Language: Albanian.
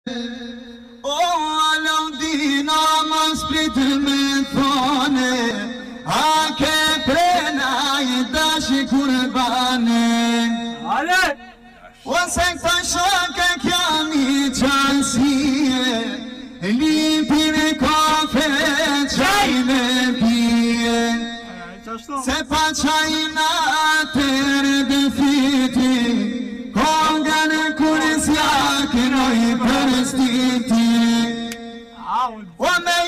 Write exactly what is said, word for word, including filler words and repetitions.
O alam dina ma sprit me thone A ke prena i dashi kurbane Ale! O se këta shake kja mi qansie Lipi me kafe qaj me pije Se pa qaj natër dhe fiti Kongën kur s'ja kënoj për stiti O me